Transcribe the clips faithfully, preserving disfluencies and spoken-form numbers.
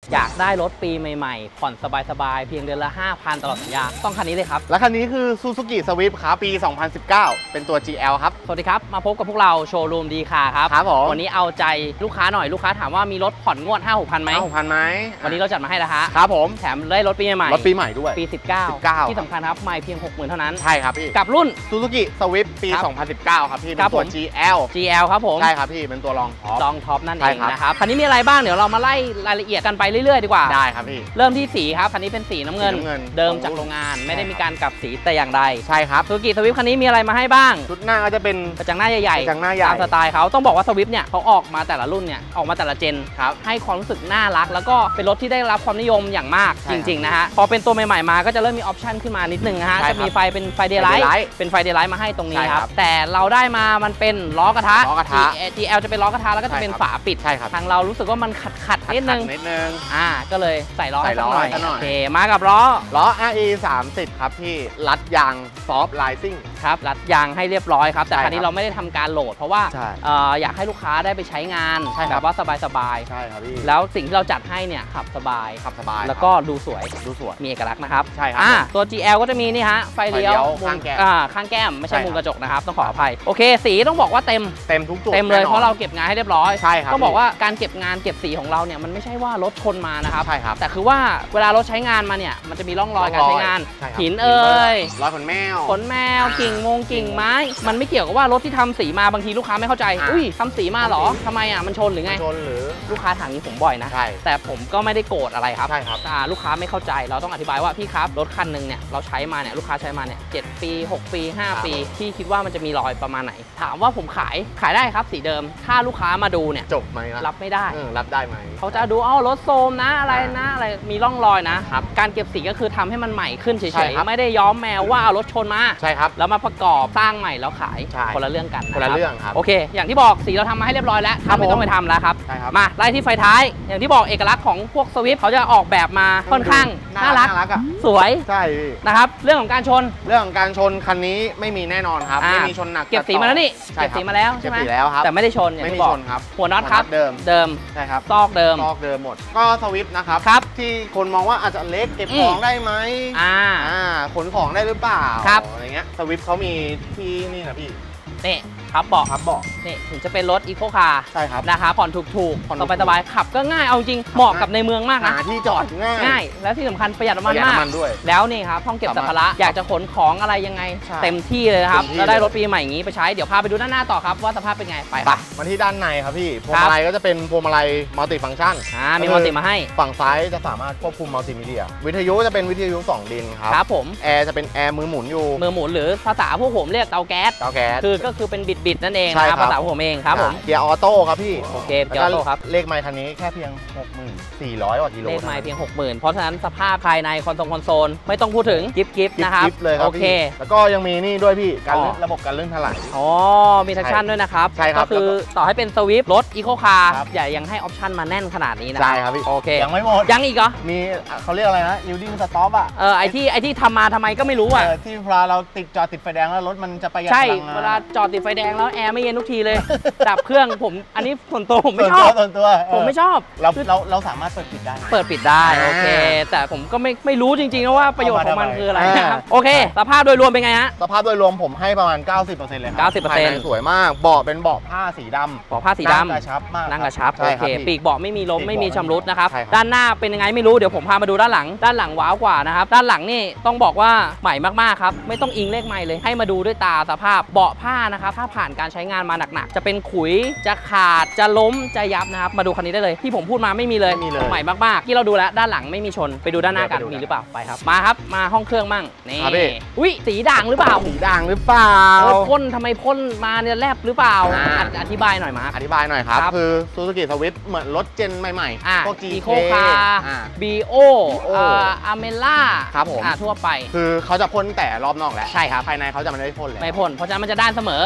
อยากได้รถปีใหม่ๆผ่อนสบายๆเพียงเดือนละ ห้าพัน ตลอดสัญญาต้องคันนี้เลยครับและคันนี้คือ Suzuki Swift ครับปี สองพันสิบเก้า เป็นตัว จี แอล ครับสวัสดีครับมาพบกับพวกเราโชว์รูมดีคาร์ครับครับผมวันนี้เอาใจลูกค้าหน่อยลูกค้าถามว่ามีรถผ่อนงวด ห้าหกพัน ไหมห้าหกพัน ไหมวันนี้เราจัดมาให้แล้วฮะครับผมแถมได้รถปีใหม่รถปีใหม่ด้วยปีสิบเก้าสิบเก้าที่สำคัญครับไม่เพียง หกหมื่น เท่านั้นใช่ครับพี่กับรุ่น Suzuki Swift ปี สองพันสิบเก้า ครับพี่เป็นตัว จี แอลจี แอล ครับผมใช่ครับพี่เป็นตัวรองท็อปรองท็อปนั่นเองนะครับคันนี้มีอะไรบ้างเดี๋ยวเรามาไล่รายละเอียดกันไปเรื่อยๆดีกว่าได้ครับพี่เริ่มที่สีครับคันนี้เป็นสีน้ำเงินเดิมจากโรงงานไม่ได้มีการกลับสีแต่อย่างใดใช่ครับ Suzuki Swift คันนี้มีอะไรมาให้บ้างชุดหน้าก็จะเป็นกระจังหน้าใหญ่ๆกระจังหน้าใหญ่ตามสไตล์เขาต้องบอกว่า Swift เนี่ยเขาออกมาแต่ละรุ่นเนี่ยออกมาแต่ละเจนครับให้ความรู้สึกน่ารักแล้วก็เป็นรถที่ได้รับความนิยมอย่างมากจริงๆนะฮะพอเป็นตัวใหม่ๆมาก็จะเริ่มมีออปชั่นขึ้นมานิดนึงนะฮะจะมีไฟเป็นไฟเดย์ไลท์เป็นไฟเดย์ไลท์มาให้ตรงนี้ครับแต่เราได้มามันเป็นล้อกระทะ จี แอล จะเป็นล้อกระทะแล้วก็จะเป็นฝาปิดทางเรารู้สึกว่ามันขัดขัดนิดนึงนิดนึงอ่าก็เลยใส่ล้อให้หน่อยโอเคมากับล้อล้อ อาร์ อี สามสิบ ครับพี่รัดยางซอฟต์ไลซิ่งครับรัดยางให้เรียบร้อยครับแต่ครั้นี้เราไม่ได้ทำการโหลดเพราะว่าอยากให้ลูกค้าได้ไปใช้งานแบบว่าสบายๆใช่ครับพี่แล้วสิ่งที่เราจัดให้เนี่ยขับสบายขับสบายแล้วก็ดูสวยดูสวยมีเอกลักษณ์นะครับใช่ครับตัว จี แอล ก็จะมีนี่ฮะไฟเลี้ยวข้างแก้มข้างแก้มไม่ใช่มุมกระจกนะครับต้องขออภัยโอเคสีต้องบอกว่าเต็มเต็มทุกจุดเต็มเลยเพราะเราเก็บงานให้เรียบร้อยใช่ครับต้องบอกว่าการเก็บงานเก็บสีของเราเนี่ยมันไม่ใช่ว่ารถชนมานะครับใช่ครับแต่คือว่าเวลารถใช้งานมาเนี่ยมันจะมีร่องรอยการใช้งานหินเอ่ยรอยขนแมวขนแมวกิ่งมงกิ่งไม้มันไม่เกี่ยวกับว่ารถที่ทำสีมาบางทีลูกค้าไม่เข้าใจอุ้ยทำสีมาหรอทำไมอ่ะมันชนหรือไงชนหรือลูกค้าถามนี้ผมบ่อยนะแต่ผมก็ไม่ได้โกรธอะไรครับใช่ครับลูกค้าไม่เข้าใจเราต้องอธิบายว่าพี่ครับรถคันหนึ่งเนี่ยเราใช้มาเนี่ยลูกค้าใช้มาเนี่ยเจ็ดปีหกปีห้าปีพี่คิดว่ามันจะมีรอยประมาณไหนถามว่าผมขายขายได้ครับสีเดิมถ้าลูกค้ามาดูเนี่ยจบไหมรับไม่ได้รับได้ไหมเขาจะดูเอ้ารถโซมนะอะไรนะอะไรมีร่องรอยนะครับการเก็บสีก็คือทำให้มันใหม่ขึ้นเฉยๆไม่ได้ย้อมแมวว่าเอารถชนมาใช่ครับแล้วมาประกอบสร้างใหม่แล้วขายคนละเรื่องกันคนละเรื่องครับโอเคอย่างที่บอกสีเราทำมาให้เรียบร้อยแล้วไม่ต้องไปทำแล้วครับมาไล่ที่ไฟท้ายอย่างที่บอกเอกลักษณ์ของพวกสวิฟต์เขาจะออกแบบมาค่อนข้างน่ารักสวยใช่นะครับเรื่องของการชนเรื่องของการชนคันนี้ไม่มีแน่นอนครับไม่มีชนหนักเก็บสีมาแล้วนี่เก็บสีมาแล้วใช่ไหมแต่ไม่ได้ชนไม่มีชนครับหัวน็อตครับเดิมเดิมใช่ครับซอกเดิมซอกเดิมหมดก็สวิฟต์นะครับที่คนมองว่าอาจจะเล็กเก็บของได้ไหมอ่าขนของได้หรือเปล่าครับอะไรเงี้ยสวิฟต์เขามีที่นี่นะพี่นี่ครับเบาะครับเบาะนี่ถึงจะเป็นรถอีโคคาร์ใช่ครับนะคะผ่อนถูกๆผ่อนสบายๆขับก็ง่ายเอาจริงเหมาะกับในเมืองมากนะหาที่จอดง่ายง่ายแล้วที่สำคัญประหยัดน้ำมันมากแล้วนี่ครับห้องเก็บสัมภาระอยากจะขนของอะไรยังไงเต็มที่เลยนะครับแล้วได้รถปีใหม่อย่างนี้ไปใช้เดี๋ยวพาไปดูด้านหน้าต่อครับว่าสภาพเป็นไงไปครับมาที่ด้านในครับพี่พวงมาลัยก็จะเป็นพวงมาลัยมัลติฟังก์ชันอ่ามีมัลติมาให้ฝั่งซ้ายจะสามารถควบคุมมัลติมีเดียวิทยุจะเป็นวิทยุสองดินครับครับผมแอร์จะเป็นแอร์มือหมุนอยู่มือหมุนหรือภาษาพวกผมเรียกเตาแก๊สเตาแก๊สคือก็คือเป็นบิดๆนั่นเองนะครับภาษาผมเองครับผมเกียร์ออโต้ครับพี่โอเคเกียร์ออโต้ครับเลขไมล์คันนี้แค่เพียง หกหมื่นสี่ร้อย กว่ากิโลเลขไมล์เพียง หกหมื่น เพราะฉะนั้นสภาพภายในคอนโซลคอนโซลไม่ต้องพูดถึงกิฟต์กิฟต์นะครับกิฟต์เลยครับโอเคแล้วก็ยังมีนี่ด้วยพี่การระบบการลื่นถลายอ๋อมีทักชั่นด้วยนะครับใช่ครับก็คือต่อให้เป็นสวิฟต์รถอีโคคาร์ใหญ่ยังให้ออปชั่นมาแน่นขนาดนี้นะใช่ครับพี่โอเคยังไม่หมดยังอีกเหรอมีเขาเรียกอะไรนะ yielding stop อ่ะเออไอที่ไอที่ทำมาทำไมก็ไม่รู้อ่ะที่เวลาเราติดจอดติดไฟแดงแล้วรถมันจะประหยัดพลังงานใช่เวลาจอดติดไฟแดงแล้วแอร์ไม่เย็นทุกทีเลยดับเครื่องผมอันนี้ส่วนตัวผมไม่ชอบส่วนตัวผมไม่ชอบเราเราเราสามารถเปิดปิดได้เปิดปิดได้โอเคแต่ผมก็ไม่ไม่รู้จริงๆนะว่าประโยชน์ของมันคืออะไรนะครับโอเคสภาพโดยรวมเป็นไงฮะสภาพโดยรวมผมให้ประมาณ เก้าสิบเปอร์เซ็นต์ เลยครับเก้าสิบเปอร์เซ็นต์สวยมากเบาะเป็นเบาะผ้าสีดำเบาะผ้าสีดำนั่งกระชับมากนั่งกระชับโอเคปีกเบาะไม่มีลมไม่มีชำรุดนะครับด้านหน้าเป็นยังไงไม่รู้เดี๋ยวผมพามาดูด้านหลังด้านหลังว้าวกว่านะครับด้านหลังนี่ต้องบอกว่าใหม่มากๆครับไม่ต้องอิงเลขใหม่เลยให้มาดูด้วยตาสภาพเบาะผ้านะครับถ้าผ่านการใช้งานมาหนักๆจะเป็นขุยจะขาดจะล้มจะยับนะครับมาดูคันนี้ได้เลยที่ผมพูดมาไม่มีเลยใหม่มากๆที่เราดูแล้วด้านหลังไม่มีชนไปดูด้านหน้ากันมีหรือเปล่าไปครับมาครับมาห้องเครื่องมั่งนี่อุ้ยสีด่างหรือเปล่าสีด่างหรือเปล่าพ่นทำไมพ่นมาเนี่ยแลบหรือเปล่าอธิบายหน่อยมาอธิบายหน่อยครับคือ Suzuki Swift เหมือนรถเจนใหม่ๆพวก จีเค บี โอ อาร์เมล่าครับผมทั่วไปคือเขาจะพ่นแต่รอบนอกแหละใช่ครับภายในเขาจะไม่ได้พ่นเลยไม่พ่นเพราะฉะนั้นมันจะด้านเสมอใช่ครับ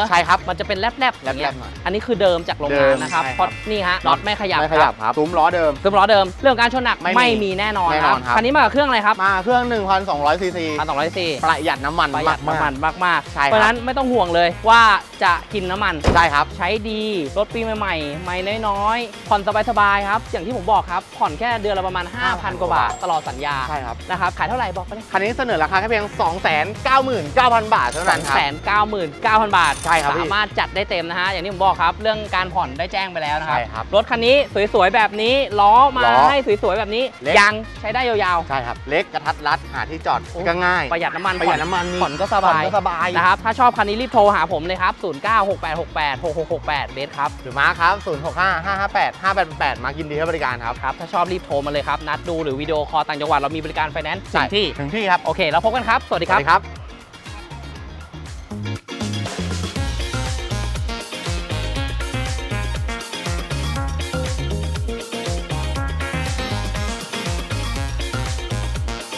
มันจะเป็นแลบๆอย่างเงี้ยแลบๆหน่อยอันนี้คือเดิมจากโรงงานนะครับเดิมใช่ครับเพราะนี่ฮะน็อตไม่ขยับไม่ขยับครับซุ้มล้อเดิมซุ้มล้อเดิมเรื่องการชนหนักไม่มีไม่มีแน่นอนแน่คนอรับนครับคันนี้มากับเครื่องอะไรครับมาเครื่อง หนึ่งพันสองร้อย ซีซีพันสองร้อยซีประหยัดน้ำมันประหยัดน้ำมันมากมากๆใช่ครับเพราะฉะนั้นไม่ต้องห่วงเลยว่าจะกินน้ำมันๆใช่ครับใช้ดีรถปีใหม่ๆไม่น้อยๆผ่อนสบายๆครับอย่างที่ผมบอกครับผ่อนแค่เดือนละประมาณ ห้าพัน กว่าบาทตลอดสัญญาใช่ครับนะครับขายเท่าไหร่บอกไปเลยคันนี้เสนอราคาแค่เพียง สองแสนเก้าหมื่นเก้าพัน บาทเท่านั้นครับแสนเก้าหมื่นเก้าพันบาทใช่ครับพี่สามารถจัดได้เต็มนะฮะอย่างที่ผมบอกครับเรื่องการผ่อนได้แจ้งไปแล้วนะครับใช่ครับรถคันนี้สวยๆแบบนี้ล้อมาล้อให้สวยๆแบบนี้เล็กยางใช้ได้ยาวใช่ครับ เล็กกระทัดรัดหาที่จอดโอ้ก็ง่ายๆประหยัดน้ำมันประหยัดน้ำมันผ่อนก็สบายผ่อนก็สบายนะครับถ้าชอบคันนี้รีบโทรหาผมเลยครับศูนย์ เก้า หก แปด หก แปด หก หก หก แปดเบสครับหรือมาร์คครับ ศูนย์ หก ห้า ห้า ห้า แปด ห้า แปด แปด มากินดีให้บริการครับครับถ้าชอบรีบโทรมาเลยครับนัดดูหรือวิดีโอคอลต่างจังหวัดเรามีบริการไฟแนนซ์ถึงที่ถึงที่ครับโอเคแล้วพบกันครับสวัสดีสควัรัสบดีครับ